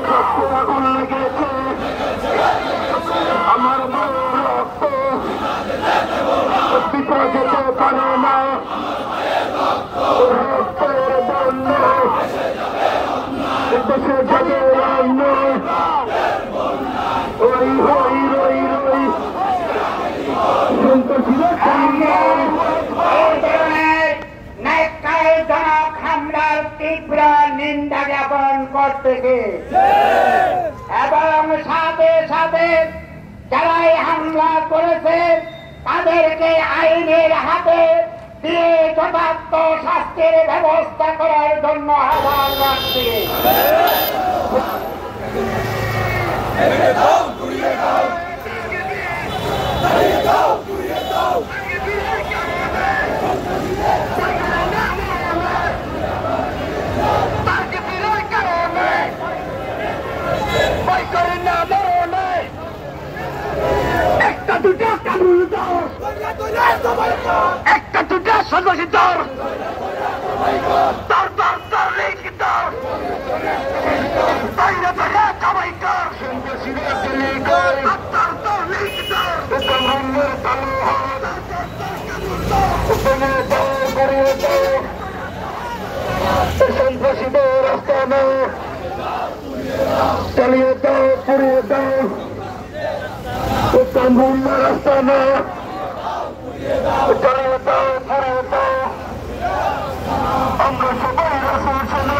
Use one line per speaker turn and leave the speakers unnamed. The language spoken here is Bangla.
আগুন লেগেছে আমার রক্ত পিতা যেতে পারে না রক্তের বন্যা দেশে যাবে অন্য ওই হই রই রই সন্তোষীরা
হামলার তীব্র নিন্দা জ্ঞাপন করতেছে এবং সাথে সাথে যারাই হামলা করেছে তাদেরকে আইনের হাতে দিয়ে যথার্থ শাস্তির ব্যবস্থা করার জন্য আহ্বান রাখছে। একটা দুটা কামড় দাও একটা দুটা সন্ন্যাসী দর দর দর দর লেগে দর বাইরে বাইরে সবাই দর সন্ন্যাসীরা দিলে দর দর দর লেগে দর কামড়ের তালু হাত উপনে দাও করে দাও সন্ন্যাসীদের আস্তানা চালিয়ে দাও পুড়িয়ে দাও কামড়ের আস্তানা চালিয়ে দাও পুড়িয়ে দাও আমরা সবাই রাসূল শোনো